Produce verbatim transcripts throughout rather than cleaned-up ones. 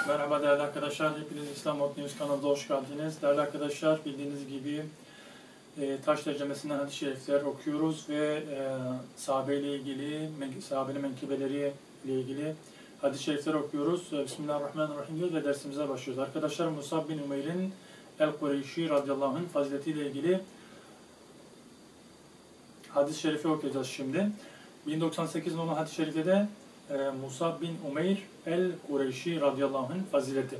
Merhaba değerli arkadaşlar, hepiniz İslam Hot News kanalına hoş geldiniz. Değerli arkadaşlar, bildiğiniz gibi e, taş tercümesinden hadis-i şerifler okuyoruz ve e, sahabe ile ilgili, sahabenin menkibeleri ile ilgili hadis-i şerifler okuyoruz. Bismillahirrahmanirrahim diyor ve dersimize başlıyoruz. Arkadaşlar, Musab bin Umeyr'in El-Kureyşi radıyallahu anh'ın faziletiyle ilgili hadis-i şerifi okuyacağız şimdi. bin doksan sekiz numaralı hadis-i şerifte de e, Musab bin Umeyr El-Kureyşi radıyallahu anh'ın fazileti.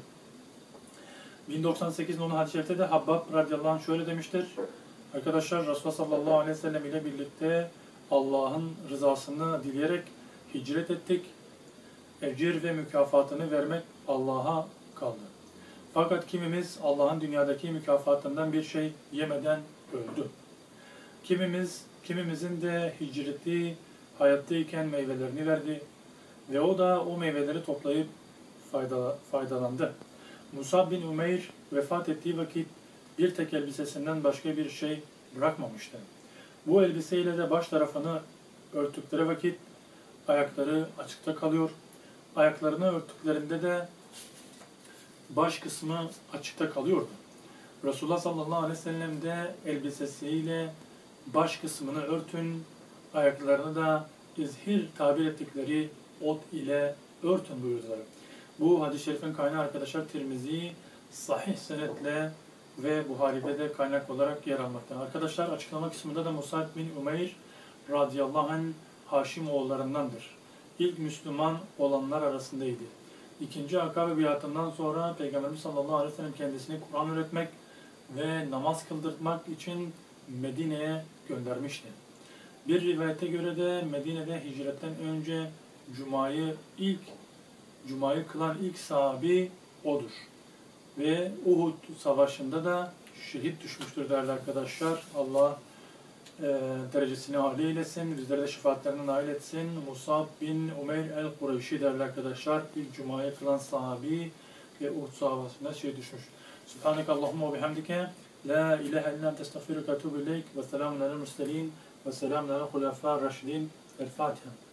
bin doksan sekiz numaralı hadis-i şerifte de Habbab radıyallahu anh şöyle demiştir. Arkadaşlar, Resulullah sallallahu aleyhi ve sellem ile birlikte Allah'ın rızasını dileyerek hicret ettik. Ecir ve mükafatını vermek Allah'a kaldı. Fakat kimimiz Allah'ın dünyadaki mükafatından bir şey yemeden öldü. Kimimiz, kimimizin de hicreti hayattayken meyvelerini verdi ve o da o meyveleri toplayıp faydalandı. Musab bin Umeyr vefat ettiği vakit bir tek elbisesinden başka bir şey bırakmamıştı. Bu elbiseyle de baş tarafını örttükleri vakit ayakları açıkta kalıyor. Ayaklarını örttüklerinde de baş kısmı açıkta kalıyordu. Resulullah sallallahu aleyhi ve sellem de elbisesiyle baş kısmını örtün, ayaklarını da izhir tabir ettikleri ot ile örtün buyurdular. Bu hadis-i şerifin kaynağı arkadaşlar Tirmizi sahih senetle ve Buhari'de de kaynak olarak yer almakta. Arkadaşlar, açıklama kısmında da Musab bin Umeyr radıyallahu anh Haşim oğullarındandır. İlk Müslüman olanlar arasındaydı. İkinci Akabe biatından sonra Peygamberimiz sallallahu aleyhi ve sellem kendisini Kur'an öğretmek ve namaz kıldırtmak için Medine'ye göndermişti. Bir rivayete göre de Medine'de hicretten önce Cuma'yı ilk Cuma'yı kılan ilk sahabi odur. Ve Uhud savaşında da şehit düşmüştür değerli arkadaşlar. Allah e, derecesini âli eylesin, bizlere de şefaatlerine nail etsin. Musab bin Umeyr el-Kureyşi değerli arkadaşlar, ilk Cuma'yı kılan sahabi ve Uhud savaşında şehit düşmüş. Subhaneke Allahumma ve bihamdike la ilahe illa ente estağfiruke ve etûbü ileyk ve selamun alel murselin ve selamun alel hulefâ raşidin. El Fatiha.